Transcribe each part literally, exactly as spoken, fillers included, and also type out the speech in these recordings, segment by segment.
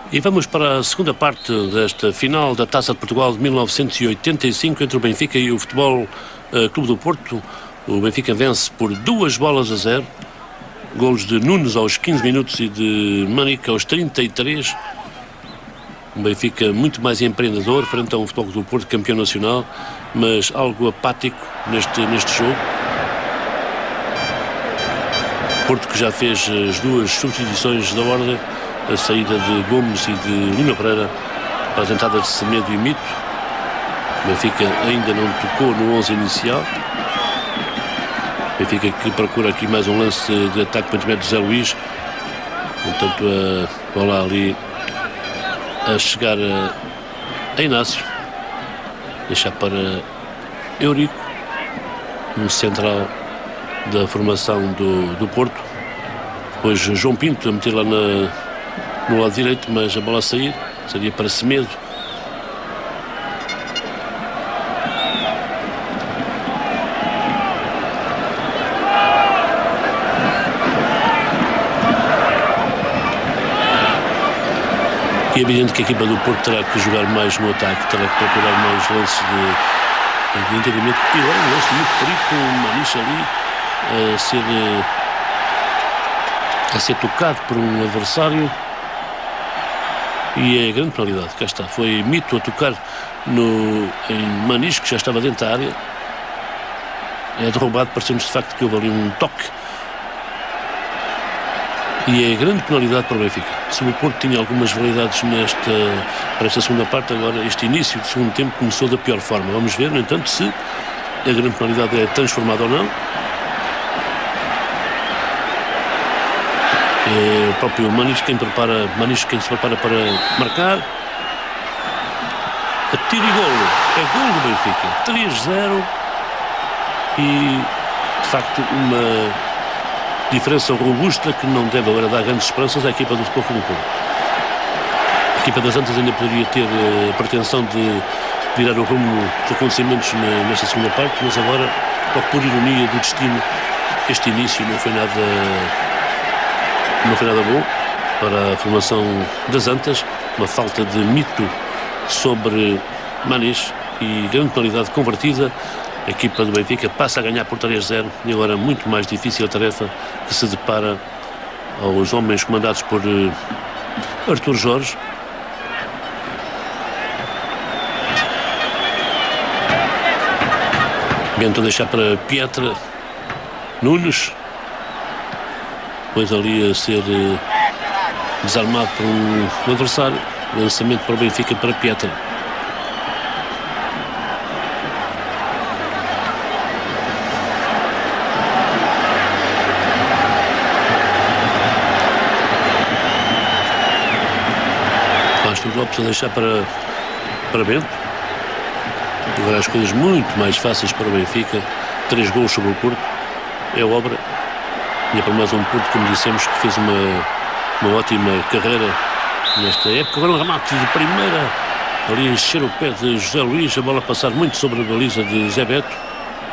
E vamos para a segunda parte desta final da Taça de Portugal de mil novecentos e oitenta e cinco entre o Benfica e o Futebol uh, Clube do Porto. O Benfica vence por duas bolas a zero. Golos de Nunes aos quinze minutos e de Manique aos trinta e três. O Benfica muito mais empreendedor frente a um Futebol Clube do Porto campeão nacional, mas algo apático neste, neste jogo. Porto que já fez as duas substituições da ordem, a saída de Gomes e de Lima Pereira para as entradas de Semedo e Mito. O Benfica ainda não tocou no onze inicial. O Benfica que procura aqui mais um lance de ataque para o intermédio de Zé Luís. Portanto, a bola ali a chegar a, a Inácio. Deixar para Eurico, no central da formação do, do Porto. Depois João Pinto a meter lá na, no lado direito, mas a bola a sair seria para Semedo. E é evidente que a equipa do Porto terá que jogar mais no ataque, terá que procurar mais lances de, de entendimento. E agora um lance muito perigo com o Maniche ali a ser, a ser tocado por um adversário. E é grande penalidade, cá está. Foi Mito a tocar no, em Maniche, que já estava dentro da área. É derrubado, parecendo-nos de facto que houve ali um toque. E é grande penalidade para o Benfica. Se o Porto tinha algumas validades nesta, para esta segunda parte, agora este início do segundo tempo começou da pior forma. Vamos ver, no entanto, se a grande penalidade é transformada ou não. É o próprio Maniche quem, prepara, Maniche quem se prepara para marcar. Atira e golo. É golo do Benfica. três a zero. E, de facto, uma diferença robusta que não deve agora dar grandes esperanças à equipa do Futebol Clube do Porto. A equipa das Antas ainda poderia ter a pretensão de virar o rumo dos acontecimentos nesta segunda parte, mas agora, por ironia do destino, este início não foi nada, não foi nada bom para a formação das Antas. Uma falta de Mito sobre Maniche e grande penalidade convertida. A equipa do Benfica passa a ganhar por três a zero e agora muito mais difícil a tarefa que se depara aos homens comandados por uh, Artur Jorge. Bento a deixar para Pietra Nunes, depois ali a ser uh, desarmado por um, um adversário. Lançamento para o Benfica para Pietra. Lopes a deixar para, para Bento. Agora as coisas muito mais fáceis para o Benfica. Três golos sobre o Porto. É obra. E é para mais um Porto, como dissemos, que fez uma, uma ótima carreira nesta época. Agora um remate de primeira. Ali encher o pé de José Luís. A bola passar muito sobre a baliza de Zé Beto.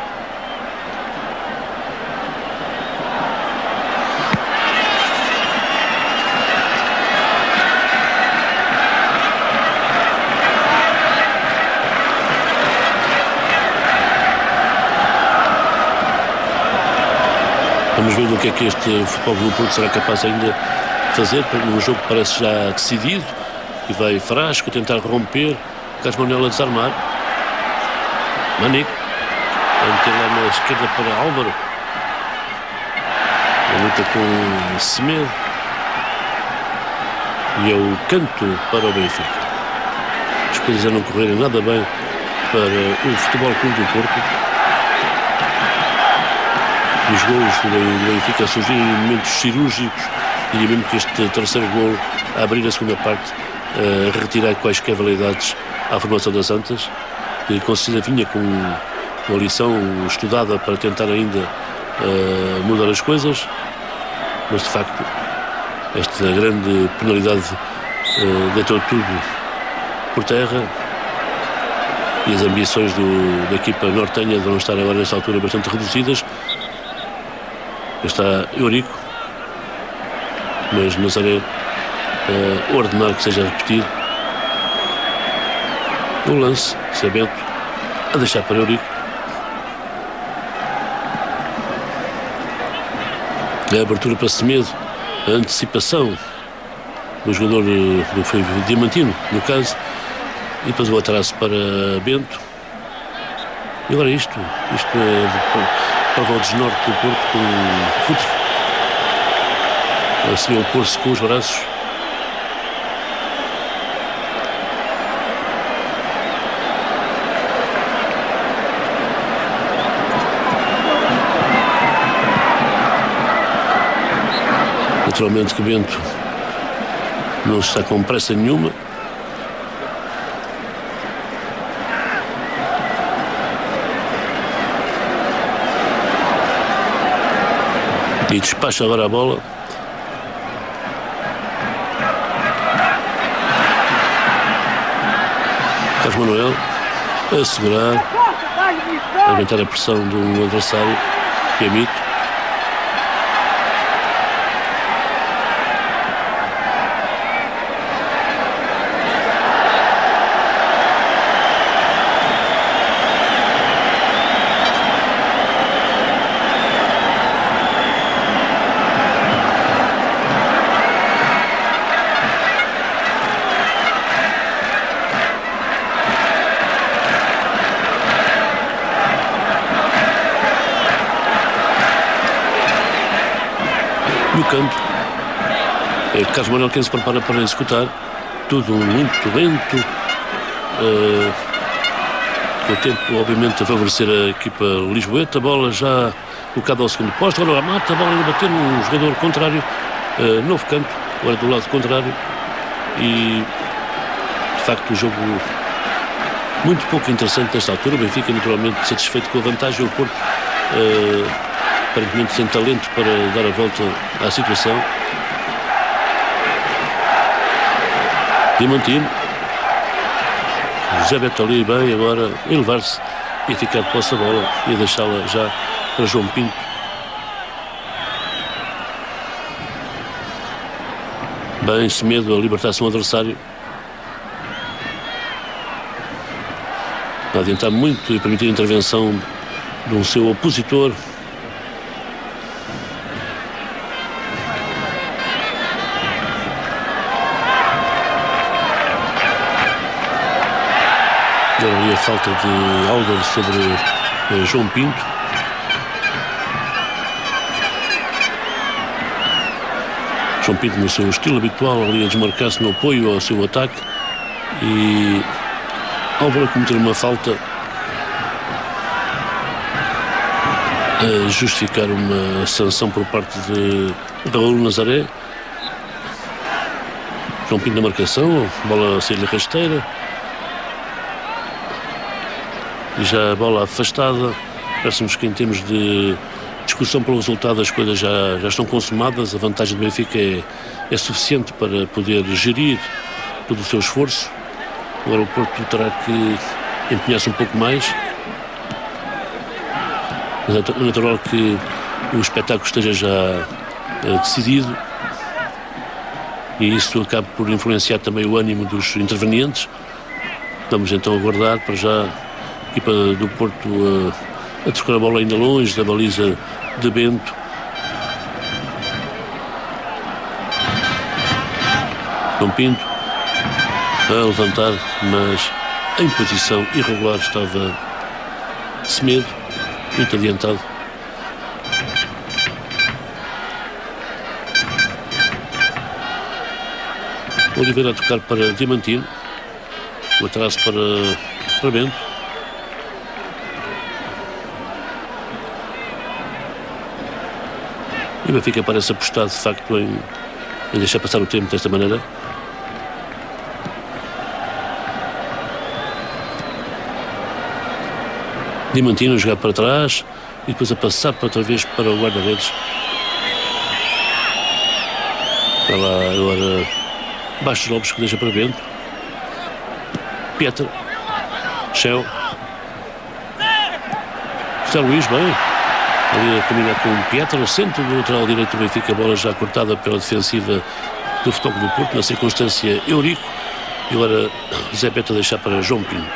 Vamos ver o que é que este Futebol Clube do Porto será capaz ainda de fazer. Um jogo que parece já decidido. E vai Frasco tentar romper. Carlos Manuel a desarmar. Manique. Vai meter lá na esquerda para Álvaro. A luta com Semedo. E é o canto para o Benfica. As coisas a não correrem nada bem para o Futebol Clube do Porto. Os golos do Benfica surgirem em momentos cirúrgicos. Diria mesmo que este terceiro golo, a abrir a segunda parte, a retirar quaisquer validades à formação das Antas, que com certeza vinha com uma lição estudada para tentar ainda uh, mudar as coisas, mas de facto esta grande penalidade uh, deitou tudo por terra. E as ambições do, da equipa nortenha vão estar agora nesta altura bastante reduzidas. Está Eurico, mas Nazaré uh, ordenar que seja repetido o lance. Se é Bento a deixar para Eurico. A abertura para Semedo, a antecipação do jogador do foi Diamantino, no caso, e depois o atraso para Bento. E agora isto, isto é prova o desnorte do Porto com o Futre. A seguir o Porto com os braços. Naturalmente que Bento não está com pressa nenhuma. E despacha agora a bola. Carlos Manuel a segurar, a aguentar a pressão do adversário, que é Mito. No campo é Carlos Manuel quem se prepara para executar, tudo muito lento, uh, com o tempo obviamente a favorecer a equipa lisboeta. A bola já colocada ao segundo posto, agora mata a bola e bater num jogador contrário, uh, novo campo, agora do lado contrário, e de facto o jogo muito pouco interessante nesta altura. O Benfica naturalmente satisfeito com a vantagem, o Porto uh, aparentemente sem talento para dar a volta à situação. Diamantino, José Beto ali bem agora a elevar-se e a ficar de posse a bola e a deixá-la já para João Pinto. Bem, Semedo a libertar-se um adversário, a adiantar muito e permitir a intervenção de um seu opositor. Ali a falta de Alder sobre uh, João Pinto. João Pinto no seu estilo habitual, ali a desmarcar-se no apoio ao seu ataque, e Álvaro cometer uma falta, a justificar uma sanção por parte de Raul Nazaré. João Pinto na marcação, bola a sair-lhe rasteira. E já a bola afastada, parece-nos que em termos de discussão pelo resultado as coisas já, já estão consumadas. A vantagem do Benfica é, é suficiente para poder gerir todo o seu esforço. Agora o Porto terá que empenhar-se um pouco mais. Mas é natural que o espetáculo esteja já é, decidido, e isso acaba por influenciar também o ânimo dos intervenientes. Vamos então aguardar. Para já a equipa do Porto uh, a trocar a bola ainda longe da baliza de Bento. João Pinto a levantar, mas em posição irregular estava Semedo, muito adiantado. Oliveira a tocar para Diamantino, o atraso para, para Bento. E o Benfica parece apostado de facto em, em deixar passar o tempo desta maneira. Diamantino a jogar para trás e depois a passar para outra vez para o guarda-redes. Está lá agora Bastos Lopes, que deixa para Bento. Pietra, Shell, José Luís, bem, ali a caminhar com o Pietra no centro do lateral direito do Benfica. A bola já cortada pela defensiva do Futebol do Porto, na circunstância Eurico, e agora Zé Beto a deixar para João Pinto.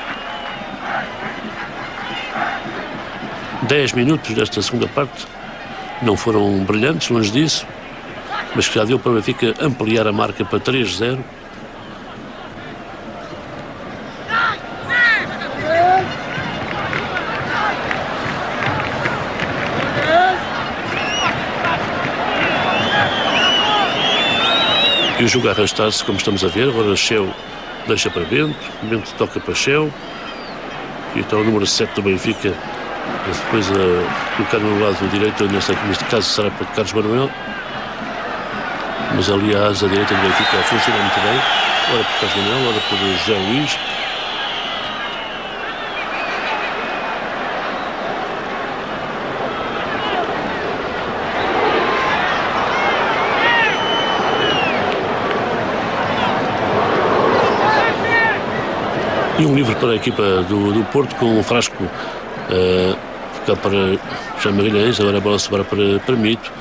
dez minutos desta segunda parte, não foram brilhantes, longe disso, mas que já deu para o Benfica ampliar a marca para três zero. E o jogo a arrastar-se, como estamos a ver. Agora Cheu deixa para Bento, Bento toca para Cheu, e então o número sete do Benfica, depois a colocar no lado direito, neste, neste caso será para Carlos Manuel, mas ali a asa direita do Benfica funciona muito bem, ora por Carlos Manuel, ora por José Luís. E um livre para a equipa do, do Porto, com o Frasco uh, ficar para Jean Magalhães. Agora a bola sobra para, para Mito.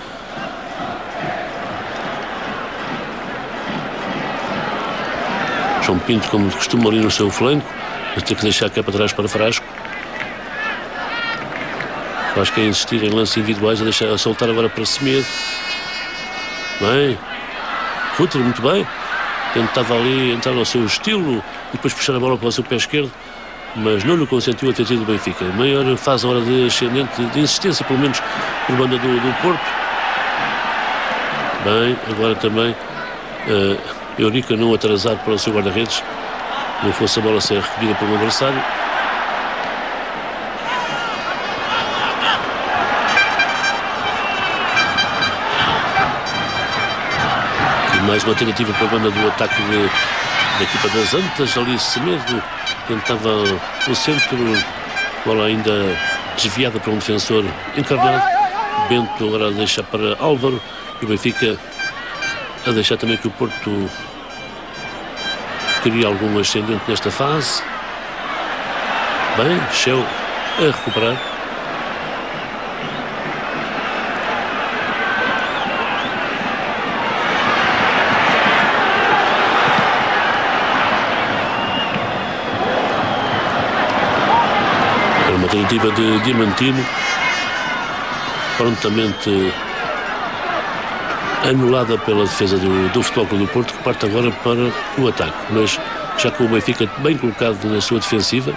João Pinto, como de costume, ali no seu flanco, mas tem que deixar cá para trás para Frasco. Frasco a insistir em lances individuais, a, deixar, a soltar agora para Semedo. Bem, Futre, muito bem. Tentava ali entrar ao seu estilo e depois puxar a bola para o seu pé esquerdo, mas não lhe consentiu a defesa do Benfica. Maior faz a hora de ascendente, de insistência, pelo menos por banda do, do Porto. Bem, agora também uh, Eurico não atrasar para o seu guarda-redes, não fosse a bola ser recolhida por um adversário. Mais uma tentativa para a banda do ataque de, da equipa das Antas. Ali Semedo tentava o centro, bola ainda desviada para um defensor encarnado. Bento agora a deixar para Álvaro, e o Benfica a deixar também que o Porto queria algum ascendente nesta fase. Bem, Cheu a recuperar. Tentativa de Diamantino, prontamente anulada pela defesa do, do Futebol Clube do Porto, que parte agora para o ataque, mas já com o Benfica bem colocado na sua defensiva.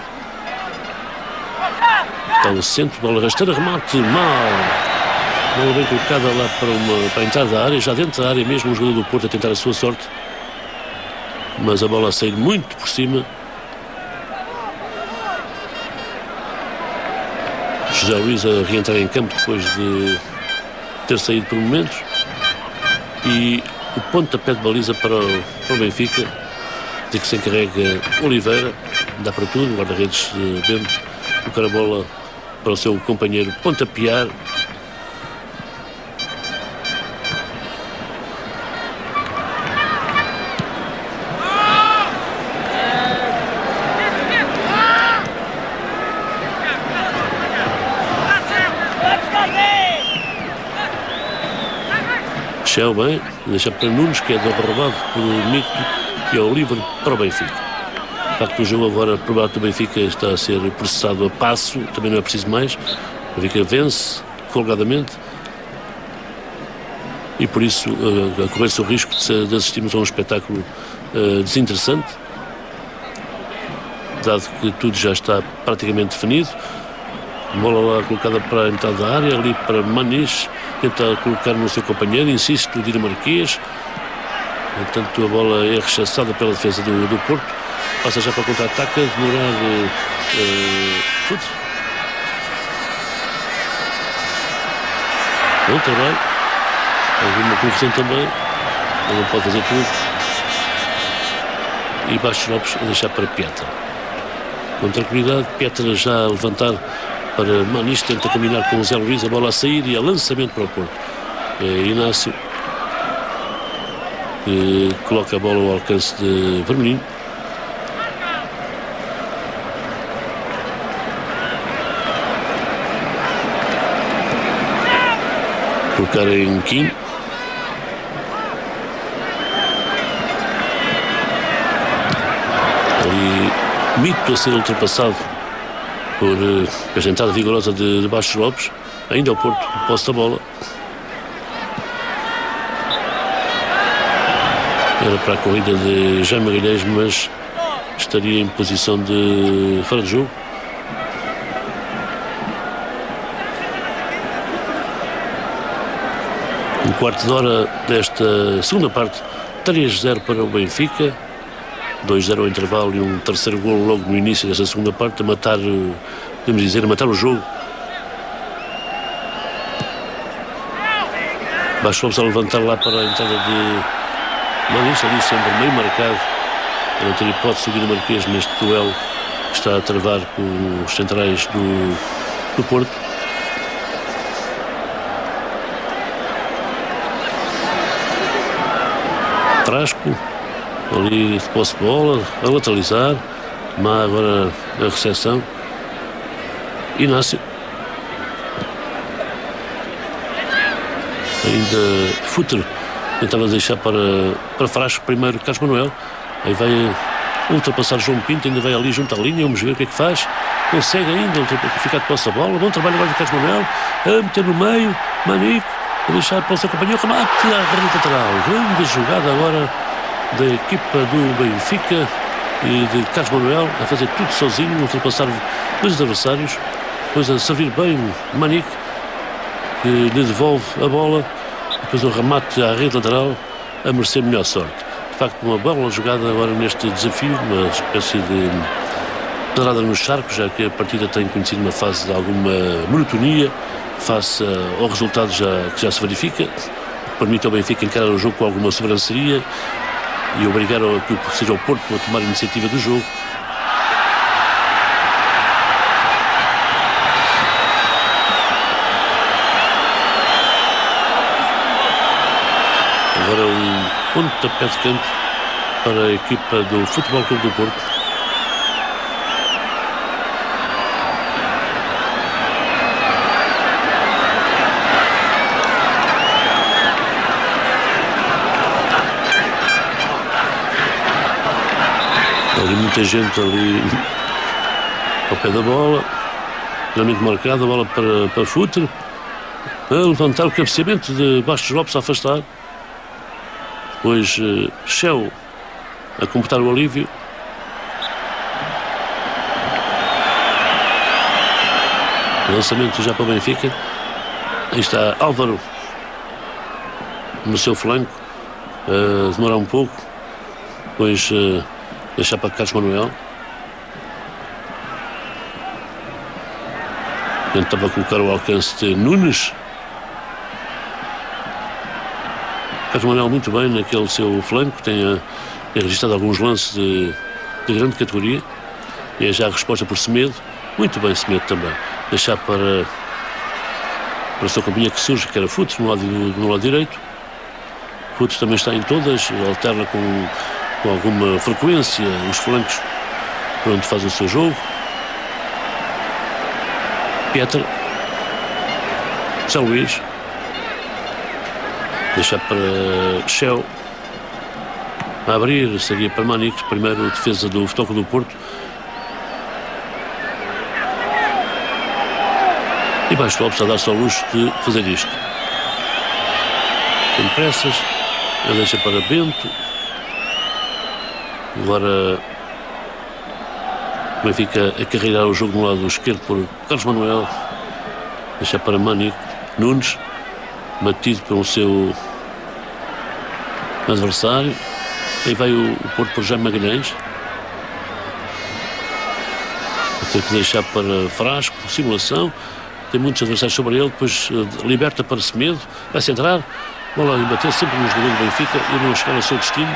Está o centro, bola rasteira, remate mal, bola bem colocada lá para, uma, para a entrada da área, já dentro da área mesmo, o jogador do Porto a tentar a sua sorte, mas a bola a sair muito por cima. José Luís a reentrar em campo depois de ter saído por momentos, e o pontapé de baliza para o, para o Benfica, de que se encarrega Oliveira, dá para tudo, o guarda-redes de Bento, colocar a bola para o seu companheiro pontapear. Cheu bem, deixa para Nunes, que é derrubado por Mito, e ao livre para o Benfica. De facto, o jogo agora, por parte do Benfica, está a ser processado a passo, também não é preciso mais. O Benfica vence folgadamente e, por isso, uh, a correr-se o risco de, de assistirmos a um espetáculo uh, desinteressante, dado que tudo já está praticamente definido. Bola lá colocada para a entrada da área, ali para Maniche, tenta colocar no seu companheiro, insiste o dinamarquês. Entanto, a bola é rechaçada pela defesa do, do Porto, passa já para o contra-ataque, a demorar uh, uh, tudo. Bom trabalho, alguma confusão também, ele não pode fazer tudo. E Bastos Lopes a deixar para Pietra. Com tranquilidade, Pietra já a levantar para Maniche, tenta combinar com o Zé Luís, a bola a sair e a lançamento para o Porto. É Inácio que coloca a bola ao alcance de Vermelhinho. Colocar em Quim. mito a ser ultrapassado por uh, a entrada vigorosa de, de Bastos Lopes. Ainda ao Porto, posse da bola. Era para a corrida de Jaime Magalhães, mas estaria em posição de fora de jogo. Um quarto de hora desta segunda parte, três a zero para o Benfica, dois a zero ao intervalo e um terceiro golo logo no início desta segunda parte, a matar, podemos dizer, a matar o jogo. Bastos Lopes a levantar lá para a entrada de Manis, ali sempre meio marcado, para não ter hipótese de subir o Marquês neste duelo que está a travar com os centrais do, do Porto. Frasco, ali de posse de bola, a lateralizar, má agora a recepção. Inácio. Ainda Futre tentava deixar para, para Frasco primeiro Carlos Manuel. Aí vai ultrapassar João Pinto, ainda vai ali junto à linha, vamos ver o que é que faz. Consegue ainda ficar de posse da bola. Bom trabalho agora de Carlos Manuel, a meter no meio, Manico, a deixar para o seu companheiro, remate à rede lateral. Grande jogada agora da equipa do Benfica e de Carlos Manuel, a fazer tudo sozinho, ultrapassar dois adversários, depois a servir bem Manico, que lhe devolve a bola, depois o remate à rede lateral, a merecer melhor sorte. De facto, uma boa jogada agora neste desafio, uma espécie de pedrada nos charcos, já que a partida tem conhecido uma fase de alguma monotonia, face ao resultado já, que já se verifica, que permite ao Benfica encarar o jogo com alguma sobranceria e obrigar ao, que seja o Porto a tomar a iniciativa do jogo. Agora um pontapé de canto para a equipa do Futebol Clube do Porto. Ali muita gente ali ao pé da bola, realmente marcada, a bola para, para Futre, a levantar o cabeceamento de Bastos Lopes a afastar. Depois uh, Shell a completar o alívio. Lançamento já para o Benfica. Aí está Álvaro no seu flanco, uh, demora um pouco, depois uh, deixar para Carlos Manuel. Tentava colocar o alcance de Nunes. Carlos Manuel muito bem naquele seu flanco, tem, tem registrado alguns lances de, de grande categoria. E é já a resposta por Semedo. Muito bem Semedo também. Deixar para, para a sua companhia que surge, que era Futre no lado, no, no lado direito. Futre também está em todas, alterna com, com alguma frequência os flancos por onde faz o seu jogo. Pietra. São Luís. Deixar para Shell. A abrir seria para Manico, primeiro defesa do Futebol Clube do Porto. E Bastos Lopes a dar-se ao luxo de fazer isto. Tem pressas. A deixa para Bento. Agora o Benfica a carregar o jogo no lado esquerdo por Carlos Manuel. Deixar para Manico. Nunes. Batido pelo seu adversário. Aí vai o, o Porto por Jaime Magalhães. Vai ter que deixar para Frasco. Simulação. Tem muitos adversários sobre ele. Depois uh, liberta para Semedo. Vai-se entrar. Bola e bater sempre no jogador do Benfica e não chegar ao seu destino.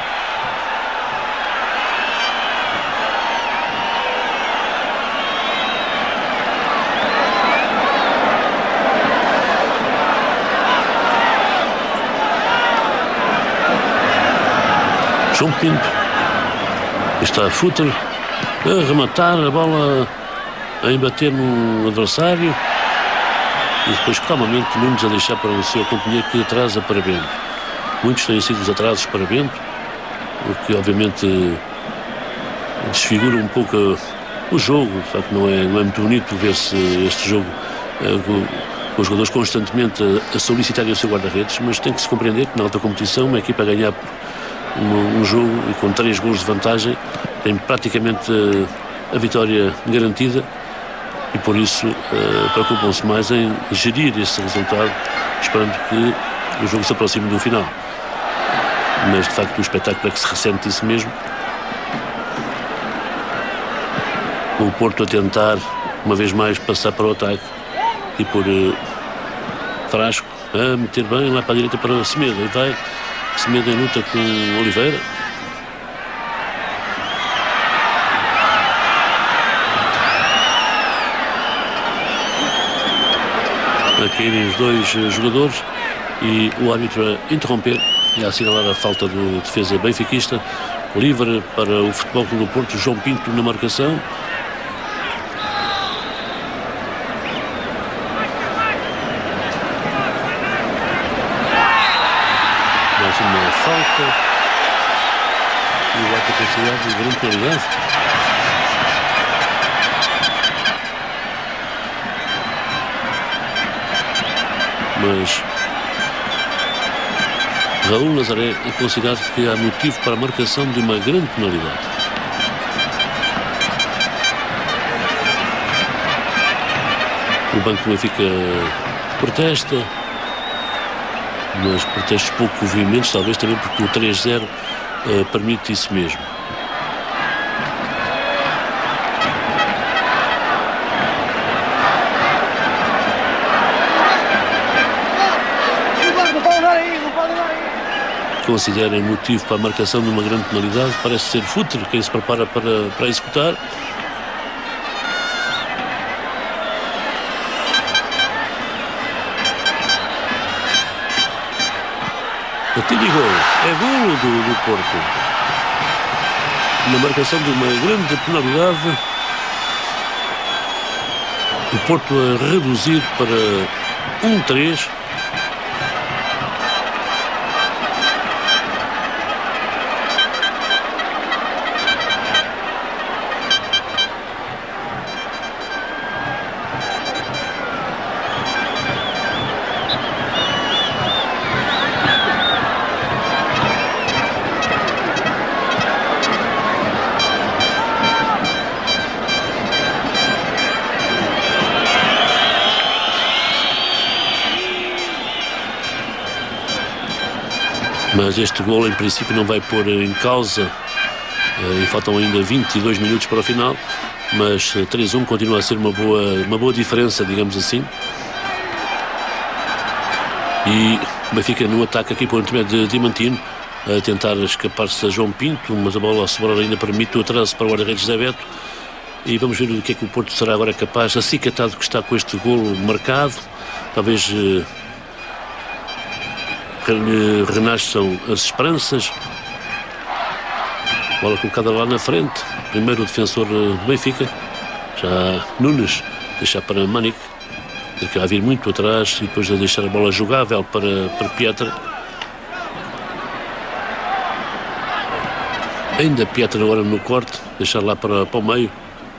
João Pinto. Está a Futre a rematar a bola, a embater no adversário e depois calmamente Nunes a deixar para o seu companheiro que atrasa para Bento. Muitos têm sido os atrasos para Bento, o que obviamente desfigura um pouco o jogo. De facto, não é, não é muito bonito ver-se este jogo uh, com, com os jogadores constantemente a, a solicitarem o seu guarda-redes, mas tem que se compreender que na alta competição uma equipa a ganhar um, um jogo e com três gols de vantagem tem praticamente uh, a vitória garantida, e por isso uh, preocupam-se mais em gerir esse resultado, esperando que o jogo se aproxime do final. Mas de facto o espetáculo é que se ressente isso mesmo. O Porto a tentar uma vez mais passar para o ataque e por uh, Frasco a meter bem lá para a direita para Semedo, e vai Semedo em luta com Oliveira. A caírem os dois uh, jogadores e o árbitro a interromper e a assinalar a falta do defesa benfiquista. Livre para o Futebol Clube do Porto, João Pinto na marcação. Mais uma falta e o ato considerado de grande qualidade. Mas Raul Nazaré é considerado que há motivo para a marcação de uma grande penalidade. O banco do Benfica protesta, mas protestos pouco veementes, talvez também porque o três zero uh, permite isso mesmo. Considerem motivo para a marcação de uma grande penalidade. Parece ser Futre quem se prepara para, para executar. Batida e gol. É golo do, do Porto. Na marcação de uma grande penalidade. O Porto a reduzir para um três. Mas este gol em princípio não vai pôr em causa, e faltam ainda vinte e dois minutos para o final, mas três a um continua a ser uma boa, uma boa diferença, digamos assim. E o Benfica no ataque aqui por intermédio de Diamantino, a tentar escapar-se a João Pinto, mas a bola a sobrar ainda permite o atraso para o guarda-redes Zé Beto. E vamos ver o que é que o Porto será agora capaz, acicatado que está com este golo marcado. Talvez renasçam as esperanças. Bola colocada lá na frente. Primeiro o defensor do Benfica, já Nunes, deixar para Manic, que vai vir muito atrás, e depois de deixar a bola jogável para, para Pietra. Ainda Pietra agora no corte, deixar lá para, para o meio,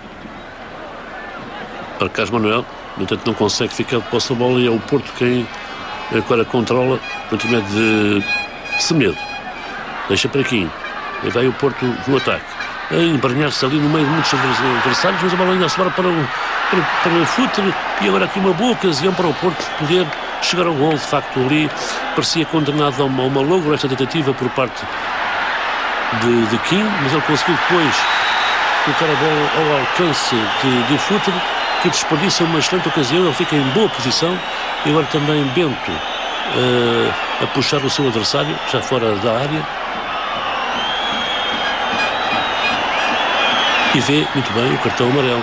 para Carlos Manuel. No entanto não consegue ficar de posse da bola, e é o Porto quem agora controla no intermédio de Semedo. Deixa para aqui, e vai o Porto no ataque, a embranhar-se ali no meio de muitos adversários, mas a bola ainda sobra para o para, para o Futre, e agora aqui uma boa ocasião para o Porto poder chegar ao gol. De facto ali parecia condenado a uma, uma longa esta tentativa por parte de, de Kim, mas ele conseguiu depois colocar a bola ao alcance de, de Futre, que desperdiça uma excelente ocasião. Ele fica em boa posição, e agora também Bento uh, a puxar o seu adversário já fora da área, e vê muito bem o cartão amarelo.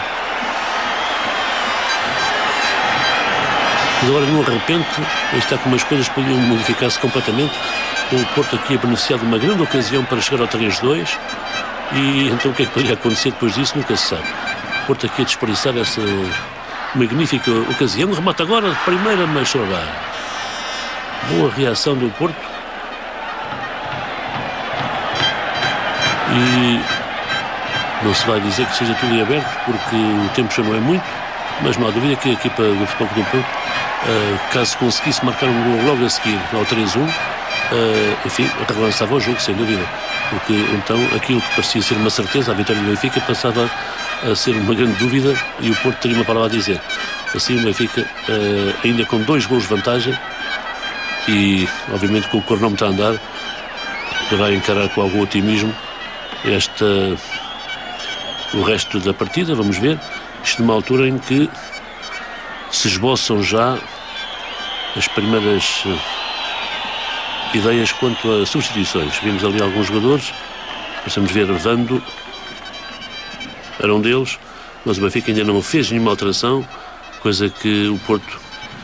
Mas agora, de repente, está como as coisas podiam modificar-se completamente, com o Porto aqui a beneficiar de uma grande ocasião para chegar ao três dois, e então o que é que poderia acontecer depois disso nunca se sabe. O Porto aqui a desperdiçar essa magnífica ocasião. Remata agora de primeira, mas só dá. Boa reação do Porto. E Não se vai dizer que seja tudo em aberto, porque o tempo já não é muito, mas não há dúvida que a equipa do Futebol Clube do Porto, uh, caso conseguisse marcar um gol logo a seguir ao três um, uh, enfim, relançava o jogo, sem dúvida. Porque então aquilo que parecia ser uma certeza, a vitória do Benfica, passava a ser uma grande dúvida e o Porto teria uma palavra a dizer. Assim o Benfica, uh, ainda com dois gols de vantagem e obviamente com o cronómetro a andar, vai encarar com algum otimismo esta, o resto da partida. Vamos ver, isto numa altura em que se esboçam já as primeiras uh, ideias quanto a substituições. Vimos ali alguns jogadores, possamos ver Vando, era um deles, mas o Benfica ainda não fez nenhuma alteração, coisa que o Porto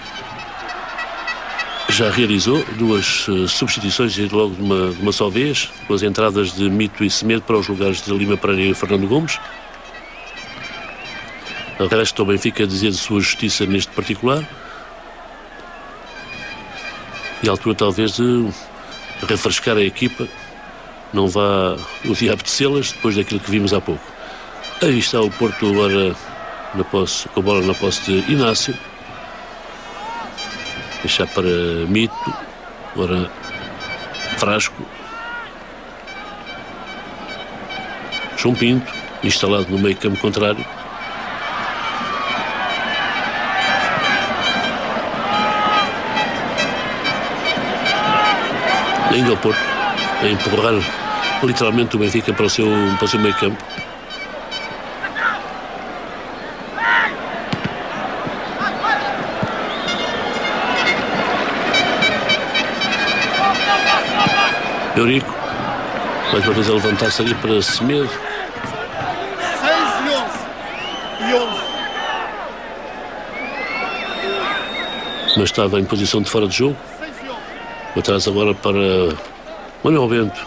já realizou, duas uh, substituições logo de uma, de uma só vez, com as entradas de Mito e Semedo para os lugares de Lima Pereira e Fernando Gomes. Resta o Benfica a dizer de sua justiça neste particular, e à altura talvez de refrescar a equipa, não vá o dia apetecê-las depois daquilo que vimos há pouco. Aí está o Porto agora na posse, com a bola na posse de Inácio, deixar para Mito, agora Frasco, João Pinto, instalado no meio campo contrário. Ainda o Porto a empurrar literalmente o Benfica para o seu, para o seu meio campo. Eurico, mais uma vez a levantar-se ali para Semedo. seis e onze. E onze. Mas estava em posição de fora de jogo. Atrás agora para Manuel Bento.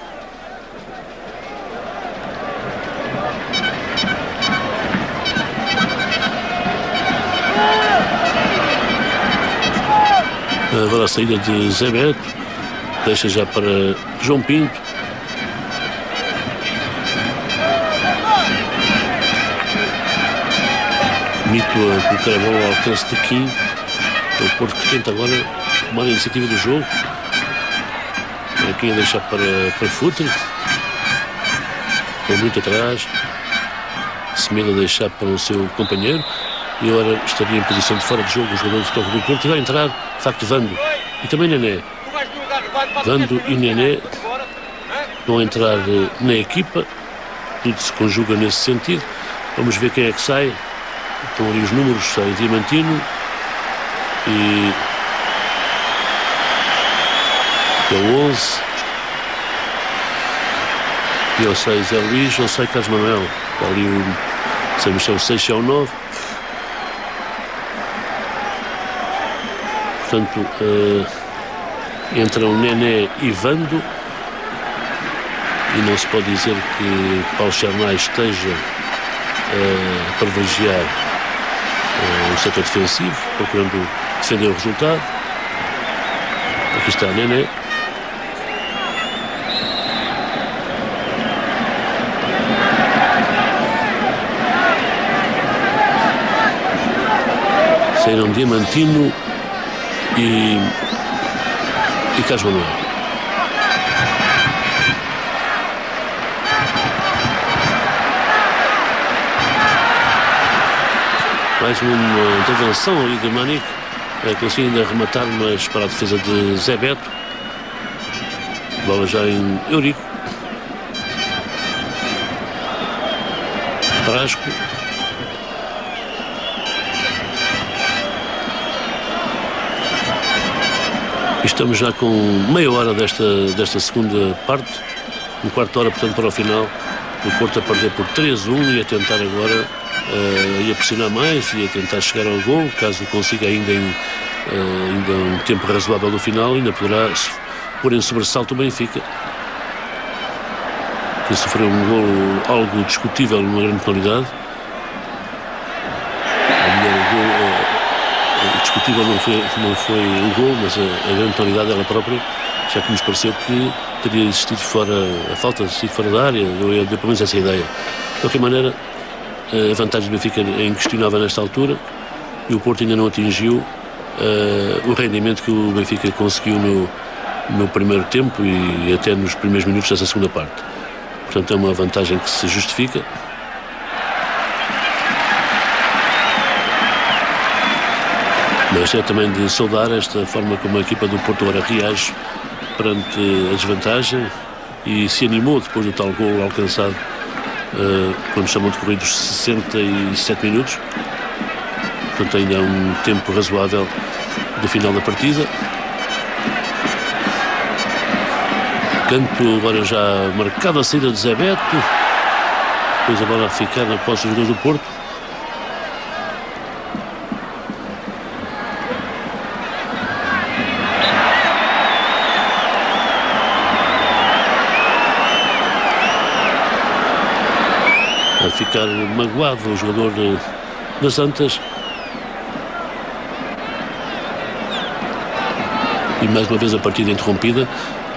Agora a saída de Zé Beto. Deixa já para João Pinto. Mito a colocar a bola ao alcance de Kim. O Porto que tenta agora tomar a iniciativa do jogo. Aqui a deixar para, para Futre, com muito atrás. Semedo a deixar para o seu companheiro, e agora estaria em posição de fora de jogo o jogador do Futebol Clube do Porto, e vai entrar de facto Vando e também Nené. Vando e Nené vão entrar na equipa, tudo se conjuga nesse sentido. Vamos ver quem é que sai. Estão ali os números, sai Diamantino e é o onze, e ao seis é o Luís, ao seis Carlos Manuel, ali o, sabemos se é o seis, se é o nove. Portanto, uh, entram Nené e Vando, e não se pode dizer que Paulo Charnay esteja uh, a privilegiar uh, o setor defensivo, procurando defender o resultado. Aqui está Nené. Saíram Diamantino e, e Carlos Manuel. Mais uma intervenção ali de Manique, conseguiu ainda rematar, mas para a defesa de Zé Beto. Bola já em Eurico. Frasco. Estamos já com meia hora desta, desta segunda parte, um quarto de hora, portanto, para o final. O Porto a perder por três a um e a tentar agora, uh, ia pressionar mais e a tentar chegar ao gol, caso consiga ainda em uh, ainda um tempo razoável no final, ainda poderá pôr em sobressalto o Benfica, que sofreu um gol algo discutível numa grande qualidade. A melhor gol, uh, discutível não foi, não foi o gol, mas a, a grande qualidade dela própria, já que nos pareceu que teria existido fora, a falta de existido fora da área, eu dei pelo menos essa ideia. qualquer maneira, a vantagem do Benfica é inquestionável nesta altura e o Porto ainda não atingiu uh, o rendimento que o Benfica conseguiu no, no primeiro tempo e até nos primeiros minutos dessa segunda parte. Portanto, é uma vantagem que se justifica. Mas é também de saudar esta forma como a equipa do Porto agora reage perante a desvantagem e se animou depois do tal gol alcançado uh, quando chamam de corridos sessenta e sete minutos. Portanto, ainda há um tempo razoável do final da partida. Canto agora já marcada a saída de Zé Beto. Depois a bola a ficar na posse dos jogadores do Porto. A ficar magoado o jogador de, das Antas. E mais uma vez a partida interrompida.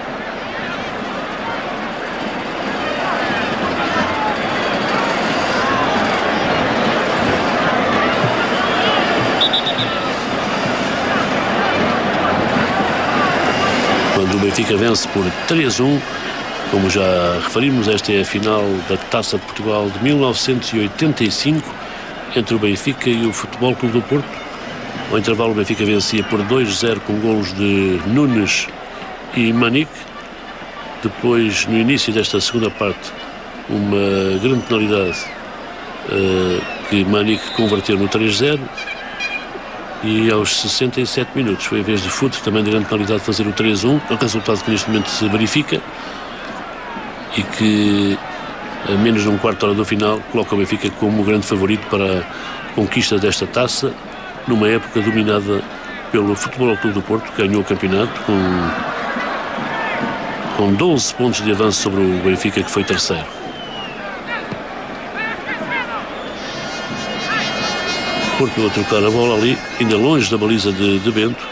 Quando o Benfica vence por três a um, como já referimos, esta é a final da Taça de Portugal de mil novecentos e oitenta e cinco entre o Benfica e o Futebol Clube do Porto. Ao intervalo, o Benfica vencia por dois a zero com golos de Nunes e Manique. Depois, no início desta segunda parte, uma grande penalidade uh, que Manique converteu no três a zero. E aos sessenta e sete minutos foi a vez de Futre, também de grande qualidade, de fazer o três a um, o resultado que neste momento se verifica e que, a menos de um quarto de hora do final, coloca o Benfica como o grande favorito para a conquista desta taça, numa época dominada pelo Futebol Clube do Porto, que ganhou o campeonato com, com doze pontos de avanço sobre o Benfica, que foi terceiro. Porto a trocar a bola ali, ainda longe da baliza de, de Bento.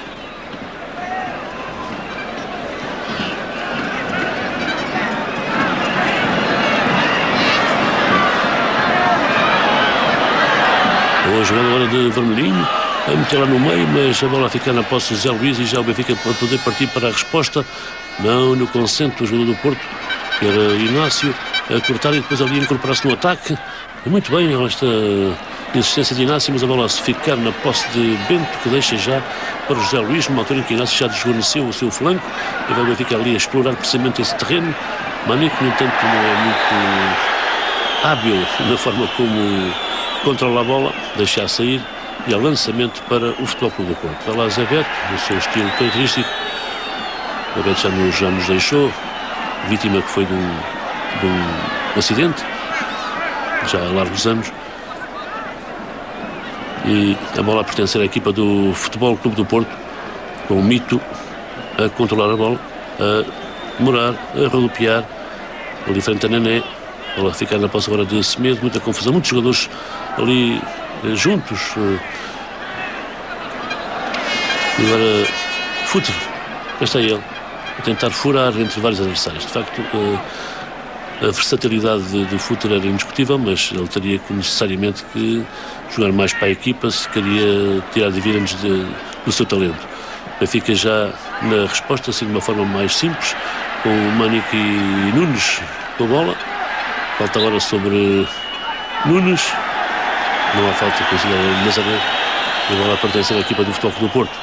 A jogada agora de Vermelhinho, a meter lá no meio, mas a bola a ficar na posse de Zé Luís e já o Benfica pode poder partir para a resposta. Não, no consente do jogador do Porto, que era Inácio, a cortar e depois ali incorporar-se no ataque. Muito bem esta insistência de Inácio, mas a bola a se ficar na posse de Bento, que deixa já para o José Luís, numa altura em que Inácio já desguarneceu o seu flanco, e vai o Benfica ali a explorar precisamente esse terreno. Manique, no entanto, não é muito hábil na forma como controla a bola, deixa a sair e há lançamento para o Futebol Clube do Porto. Vai lá Zé Beto, no seu estilo característico. Zé Beto já nos, já nos deixou, vítima que foi de um, de um acidente, já há largos anos. E a bola a pertencer à equipa do Futebol Clube do Porto, com o Mito a controlar a bola, a demorar, a rodopiar, ali frente a Nené. A bola a ficar na posse agora de Semedo, muita confusão, muitos jogadores ali eh, juntos. Eh. E agora Futre, cá está ele, a tentar furar entre vários adversários. De facto, eh, a versatilidade de, de Futre era indiscutível, mas ele teria que, necessariamente que jogar mais para a equipa se queria tirar dividendos de, do seu talento. Benfica já na resposta, assim de uma forma mais simples, com o Manique e Nunes com a bola. Falta agora sobre Nunes. Não há falta que consiga Nazaré. E a bola pertence à equipa do Futebol Clube do Porto.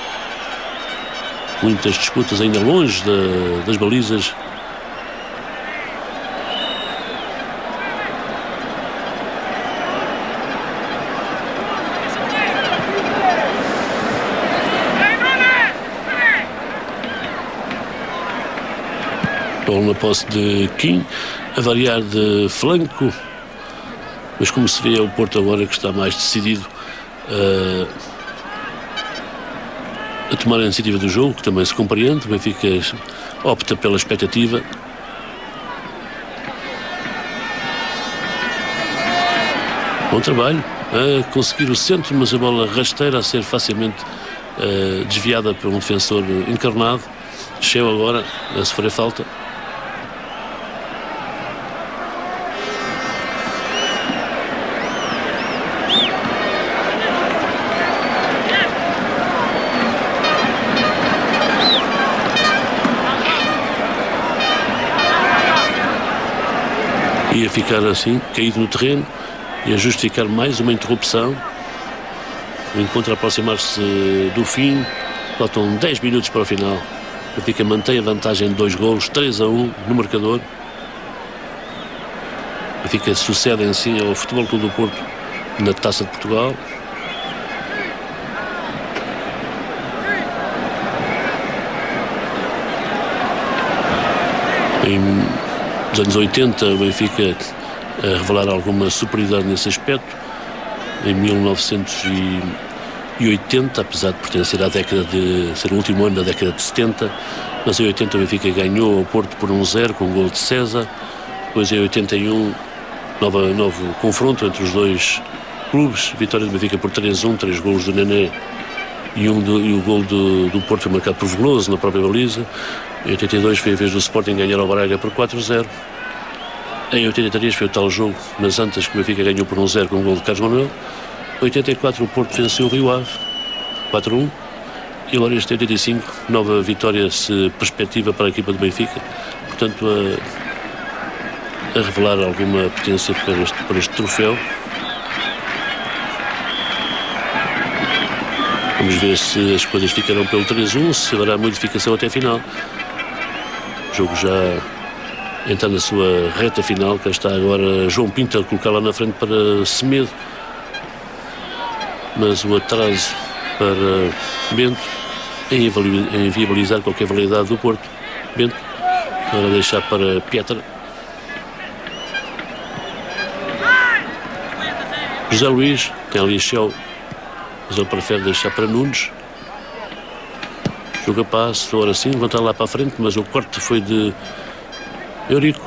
Muitas disputas ainda longe da, das balizas. Bola na posse de Kim, a variar de flanco, mas como se vê é o Porto agora que está mais decidido uh, a tomar a iniciativa do jogo, que também se compreende. O Benfica opta pela expectativa. Bom trabalho a conseguir o centro, mas a bola rasteira a ser facilmente uh, desviada por um defensor encarnado. Chega agora a sofrer falta. ia ficar assim, caído no terreno, e a justificar mais uma interrupção. O encontro a aproximar-se do fim, faltam dez minutos para o final. O Benfica mantém a vantagem de dois golos, três a um no marcador. O Benfica sucede em si ao Futebol Clube do Porto na Taça de Portugal. Em nos anos oitenta, o Benfica a revelar alguma superioridade nesse aspecto. Em mil novecentos e oitenta, apesar de pertencer à década de ser o último ano da década de setenta, mas em oitenta o Benfica ganhou ao Porto por um zero com um gol de César. Depois em oitenta e um, nova, novo confronto entre os dois clubes, vitória do Benfica por três a um, três golos do Nené e, um do, e o gol do, do Porto foi marcado por Veloso na própria baliza. Em oitenta e dois foi a vez do Sporting ganhar ao Braga por quatro a zero. Em oitenta e três foi o tal jogo nas Antas que o Benfica ganhou por um zero com o gol de Carlos Manuel. Em oitenta e quatro o Porto venceu o Rio Ave quatro a um. E agora este oitenta e cinco, nova vitória se perspectiva para a equipa do Benfica, portanto a, a revelar alguma potência para este, para este troféu. Vamos ver se as coisas ficarão pelo três a um, se haverá modificação até a final. O jogo já entra na sua reta final. Cá está agora João Pinto a colocar lá na frente para Semedo, mas o atraso para Bento em inviabilizar qualquer validade do Porto. Bento agora deixar para Pietra. José Luís tem ali Shell, mas ele prefere deixar para Nunes. Joga passe, agora sim, levantar lá para a frente, mas o corte foi de Eurico.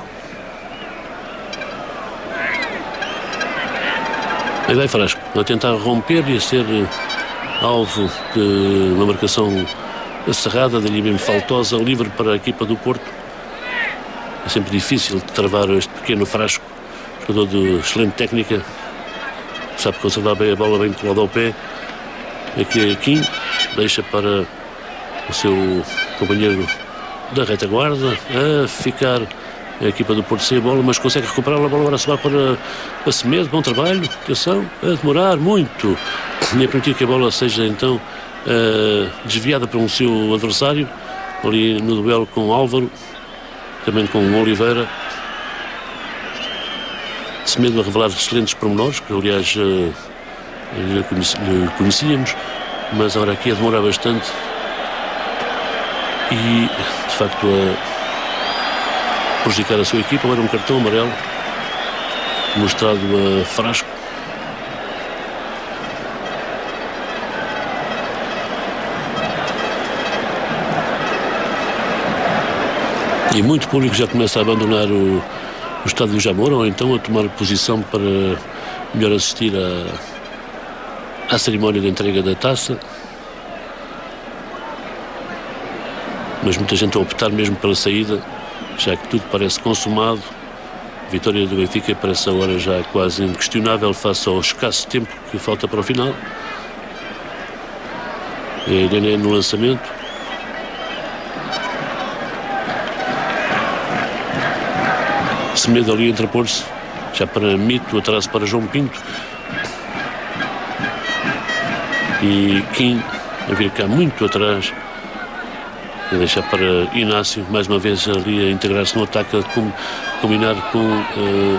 Aí vai Frasco, a tentar romper e a ser alvo de uma marcação cerrada, dali mesmo faltosa, livre para a equipa do Porto. É sempre difícil de travar este pequeno Frasco, jogador de excelente técnica, sabe conservar bem a bola, bem colada ao pé. Aqui, aqui deixa para o seu companheiro da retaguarda a ficar a equipa do Porto sem a bola, mas consegue recuperar a bola agora a sobrar para, para Semedo. Bom trabalho, atenção, a demorar muito e a permitir que a bola seja então uh, desviada para um seu adversário ali no duelo com Álvaro, também com Oliveira. Semedo a revelar excelentes pormenores que aliás uh, lhe conhecíamos, mas agora aqui a demorar bastante e de facto a prejudicar a sua equipa. Agora um cartão amarelo mostrado a Frasco. E muito público já começa a abandonar o, o estádio do Jamor, ou então a tomar posição para melhor assistir à, à cerimónia de entrega da taça. Mas muita gente a optar mesmo pela saída, já que tudo parece consumado. A vitória do Benfica parece agora já quase inquestionável face ao escasso tempo que falta para o final. É Nené no lançamento. Semedo ali a interpor-se, já para Mito, atraso para João Pinto. E Kim a vir cá muito atrás, a deixar para Inácio, mais uma vez ali a integrar-se no ataque, a com, combinar com uh,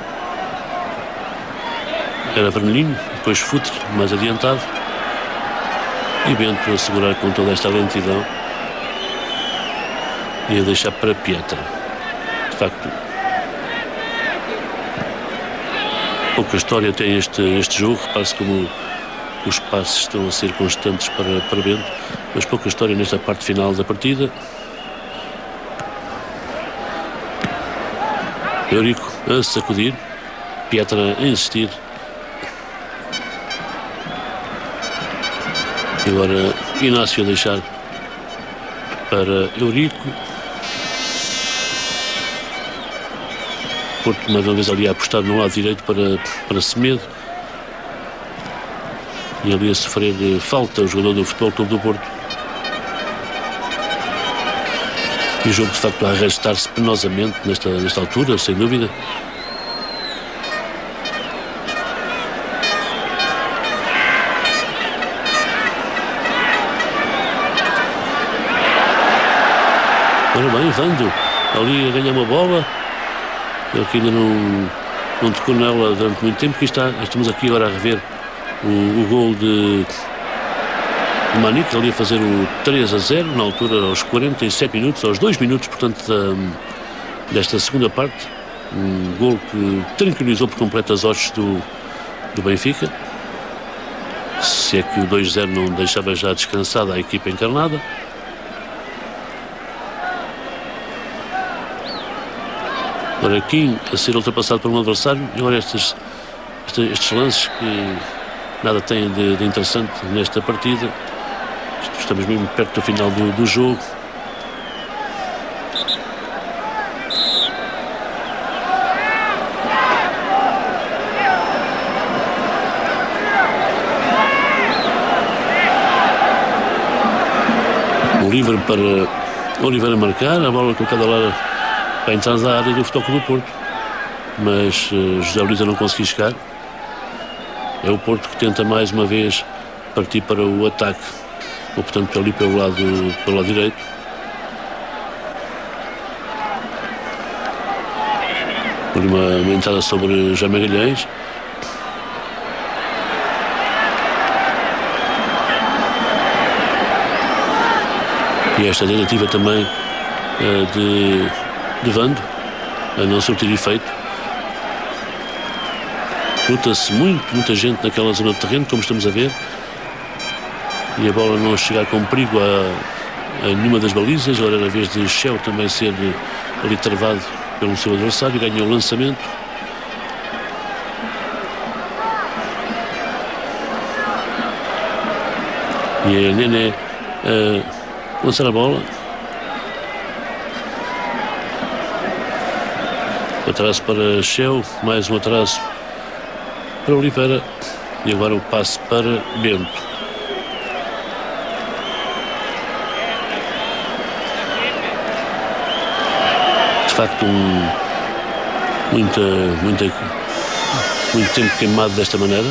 era Vermelhinho, depois Futre mais adiantado e Bento a segurar com toda esta lentidão e a deixar para Pietra. De facto, pouca história tem este, este jogo. Repare-se como os passes estão a ser constantes para, para Bento, mas pouca história nesta parte final da partida. Eurico a sacudir, Pietra a insistir. E agora Inácio a deixar para Eurico. Porto mais uma vez ali a apostar no lado direito para, para Semedo. E ali a sofrer de falta o jogador do Futebol Clube do Porto. E o jogo de facto a arrastar-se penosamente nesta, nesta altura, sem dúvida. Ora bem, Vando ali a ganhar uma bola. Ele que ainda não, não tocou nela durante muito tempo. Aqui está, estamos aqui agora a rever o, o gol de, de Manique, ali a fazer o três a zero, na altura aos quarenta e sete minutos, aos dois minutos, portanto, da, desta segunda parte. Um gol que tranquilizou por completo as hostes do, do Benfica. Se é que o dois a zero não deixava já descansada a equipa encarnada. Agora Kim a ser ultrapassado por um adversário. E agora estes, estes, estes lances que nada têm de, de interessante nesta partida. Estamos mesmo perto do final do, do jogo. Livre para Oliveira marcar, a bola colocada lá para entrar na área do Futebol Clube do Porto, mas uh, José Luís não conseguiu chegar. É o Porto que tenta mais uma vez partir para o ataque, ou portanto ali pelo lado, pelo lado direito. Ali uma, uma entrada sobre Jaime Magalhães. E esta tentativa também uh, de, de Vando a não surtir efeito. Luta-se muito, muita gente naquela zona de terreno, como estamos a ver, e a bola não chegar com perigo a, a nenhuma das balizas. Agora era a vez de Shell também ser ali travado pelo seu adversário, ganhou o lançamento. E a Nené uh, lançar a bola. Atraso para Shell, mais um atraso para Oliveira e agora o passe para Bento. De facto, um, muita, muita, muito tempo queimado desta maneira.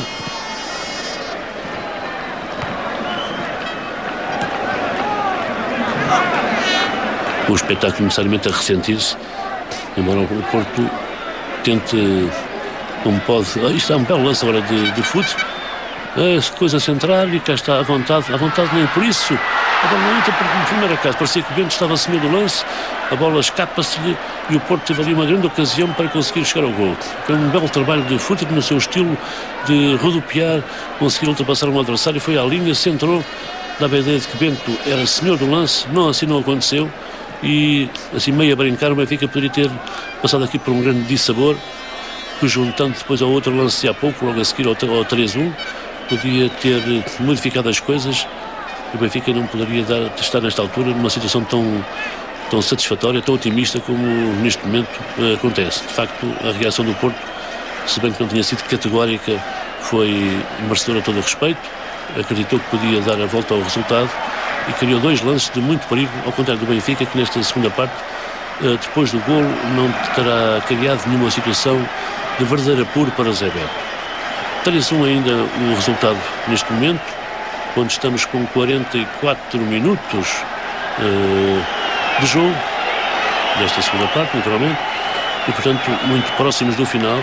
O espetáculo necessariamente a ressentir-se, embora o Porto tente, como pode. Ah, isto é um belo lance agora de, de fute, a coisa central e cá está à vontade, à vontade nem por isso. A bola não entra porque no primeiro caso parecia que o Bento estava acima do lance, a bola escapa-se-lhe e o Porto teve ali uma grande ocasião para conseguir chegar ao gol. Foi um belo trabalho de fute no seu estilo de rodopiar, conseguir ultrapassar um adversário, foi à linha, centrou, dava a ideia de que Bento era senhor do lance, não assim não aconteceu. E assim meio a brincar o Benfica poderia ter passado aqui por um grande dissabor, que juntando depois ao outro lance de há pouco, logo a seguir ao, ao três a um, podia ter modificado as coisas e o Benfica não poderia dar, estar nesta altura numa situação tão, tão satisfatória, tão otimista como neste momento uh, acontece. De facto, a reação do Porto, se bem que não tinha sido categórica, foi merecedora de todo o respeito, acreditou que podia dar a volta ao resultado e criou dois lances de muito perigo, ao contrário do Benfica, que nesta segunda parte, depois do golo, não terá criado nenhuma situação de verdadeiro apuro para Zé Beto. três a um ainda o resultado neste momento, quando estamos com quarenta e quatro minutos uh, de jogo, desta segunda parte, naturalmente, e portanto muito próximos do final,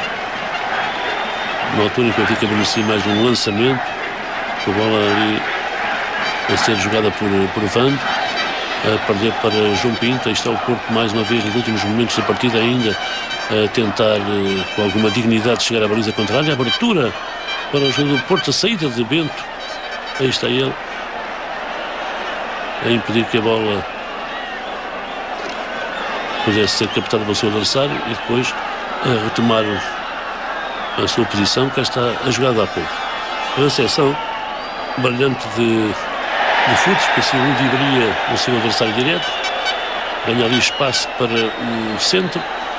na altura em que o Benfica beneficia mais de um lançamento, com a bola ali a ser jogada por, por Vando, a perder para João Pinto. Aí está o Porto mais uma vez nos últimos momentos da partida ainda a tentar com alguma dignidade chegar à baliza contrária. A abertura para o jogador do Porto, a saída de Bento, aí está ele a impedir que a bola pudesse ser captada pelo seu adversário e depois a retomar a sua posição. Cá está a jogada há pouco, a recepção brilhante de de Futs, que assim ludibraria o seu adversário direto, ganha ali espaço para o centro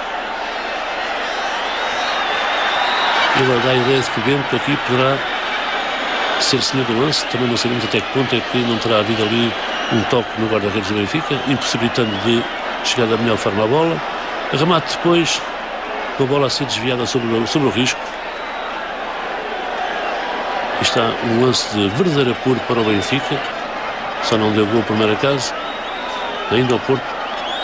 e agora dá a ideia de que o Bento aqui poderá ser senhor do lance. Também não sabemos até que ponto é que não terá havido ali um toque no guarda-redes do Benfica, impossibilitando de chegar da melhor forma à bola. Remate depois, com a bola a ser desviada sobre o, sobre o risco. Está um lance de verdadeiro apuro para o Benfica, só não deu gol o primeiro caso. Ainda o Porto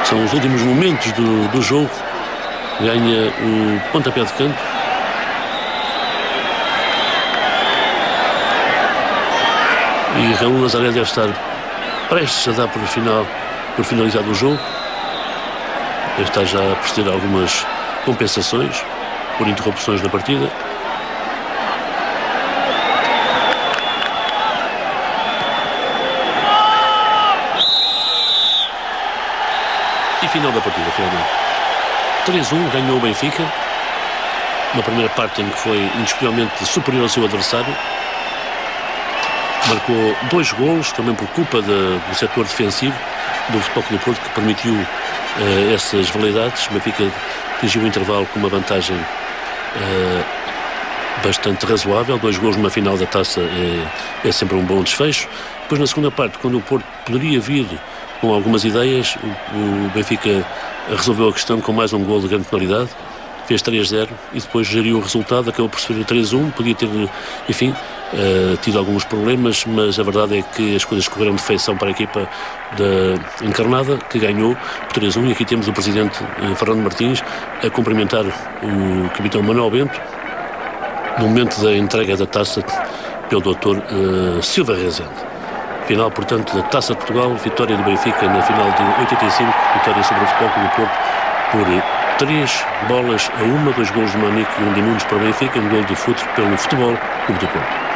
São os últimos momentos do, do jogo. Ganha o pontapé de canto. E Raul Nazaré deve estar prestes a dar por, final, por finalizado o jogo. Deve estar já a proceder a algumas compensações por interrupções na partida. E final da partida, finalmente. três a um, ganhou o Benfica. Uma primeira parte em que foi indiscutivelmente superior ao seu adversário. Marcou dois golos, também por culpa de, do setor defensivo do Futebol Clube do Porto, que permitiu uh, essas veleidades. O Benfica atingiu o intervalo com uma vantagem uh, bastante razoável. Dois golos numa final da taça é, é sempre um bom desfecho. Depois, na segunda parte, quando o Porto poderia vir com algumas ideias, o, o Benfica resolveu a questão com mais um golo de grande penalidade. Fez três a zero e depois geriu o resultado, acabou por sofrer três a um, podia ter, enfim, uh, tido alguns problemas, mas a verdade é que as coisas correram de feição para a equipa da Encarnada, que ganhou por três a um, e aqui temos o presidente uh, Fernando Martins a cumprimentar o capitão Manuel Bento no momento da entrega da taça pelo doutor uh, Silva Rezende. Final, portanto, da Taça de Portugal, vitória do Benfica na final de oitenta e cinco, vitória sobre o Futebol Clube do Porto por três bolas a uma, dois golos de Manique e um de Nunes para o Benfica, um gol de Futre pelo Futebol Clube do Porto.